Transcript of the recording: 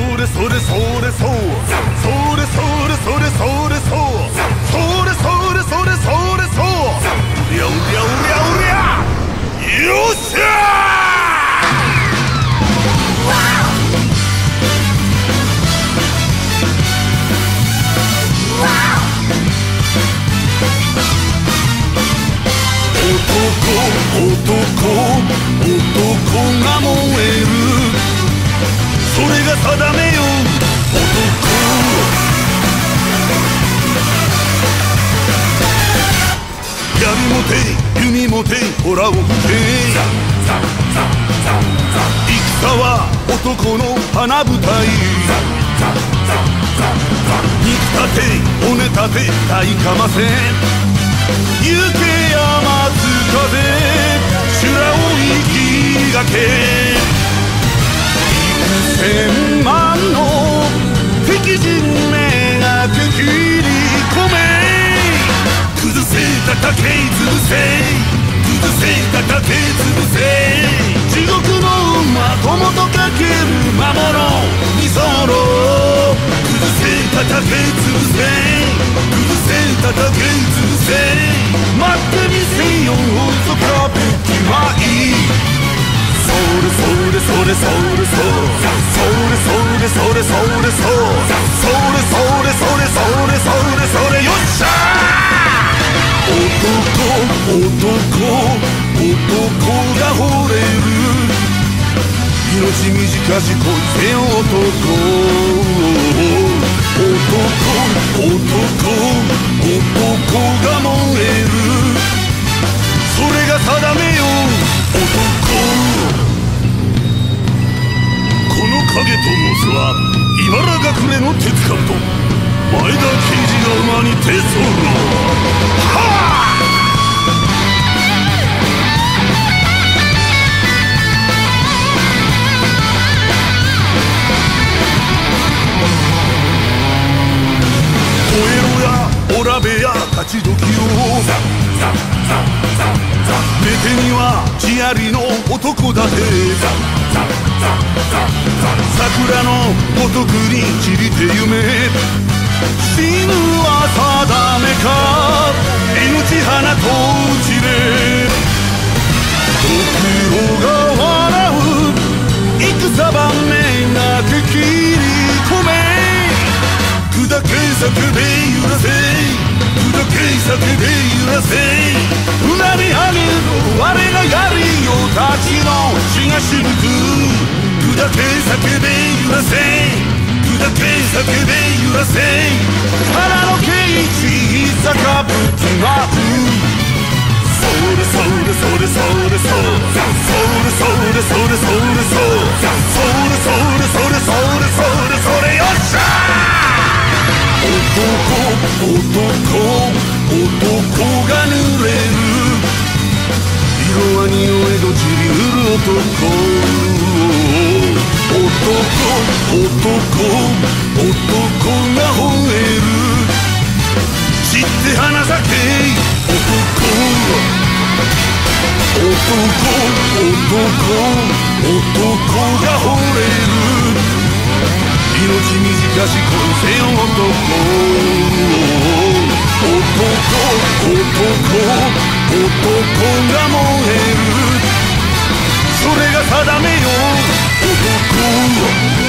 れそれそれそうそれそれそれそれそうそれそれそれそれそううりゃうりゃうりゃうりゃよっしゃ男が燃えるそれが定めよ男槍持て弓持てほらを吹け戦は男の花舞台肉立て骨立て大かませ行け山津風修羅を生きがけ幾千万の敵陣めがけ切り込め崩せ叩け潰せ崩せ叩け潰せ地獄の馬友とかける魔物にそろ崩せ叩け潰せ崩せ叩け潰せ待ってみせよそかぶきはいいそれそれそれそれそうそれそれそれそれそうそれそれそれそれそれそれよっしゃ男が惚れる命短し恋せよ男が燃えるそれが定めよ男この影と申すは茨隠れの鉄カブト前田慶次が馬に手相はあオラ部屋勝ち時を目手には地槍の男だて桜のごとくに散りて夢死ぬは定めか命花とちれろくろが笑う戦場目がけ切り込め砕け叫べ揺らせ砕け叫べ揺らせうなり上げる我が槍よたちの血がしぶく砕け叫べ揺らせ砕け叫べ揺らせ腹のケージ坂ぶきまうそれそれそれそれそうそれそれそれそれそうそれそれそれそれそれそれそれよっしゃ男が濡れる色は匂えど散りうる男が吠える散って花咲け男が惚れる命短し恋せよ男が燃えるそれが定めよ男